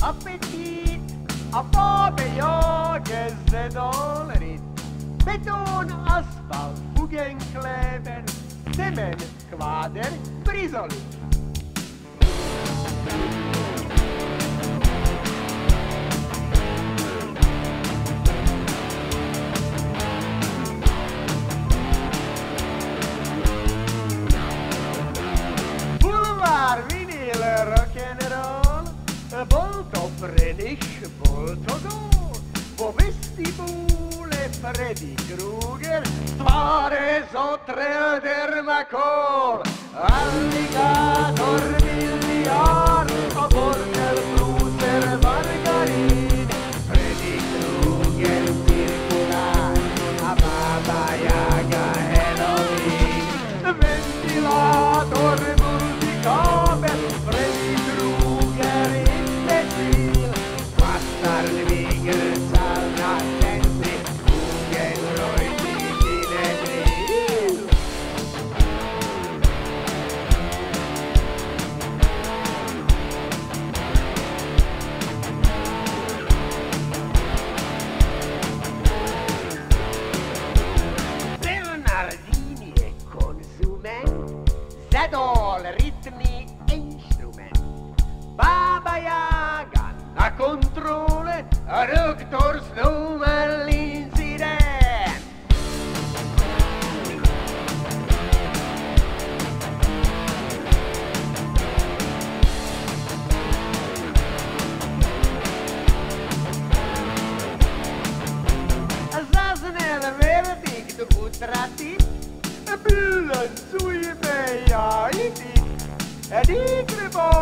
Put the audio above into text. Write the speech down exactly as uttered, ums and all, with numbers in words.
Appetit, a Faberjagen Sedalrit, Beton, Asphalt, Fugenkleber, Zement, Quader, Brisolit. Boulevard, vinyl, rock'n'roll, Boltop, Renich, Boltogol, po vestibule, Freddy Krueger, Suarez, Otrel, Dermacol, Alligator, Milliard, a Border, Brucer, Margarine, Freddy Krueger, Circular, a Baba Yaga, Halloween, Ventilator, Multicabel, Freddy Krueger, Imbecile, Bastard, Wiggle, Salna, Sentry, Krueger, Roy, Cinebril. Bernardini e Consument, Zedol, ritmi e instrument, Baba Yaga, la controle, Doctor Snowman, l'incident. Zaznel, verdict, utratit, Bülent, sui beia, idic, ed igrebo,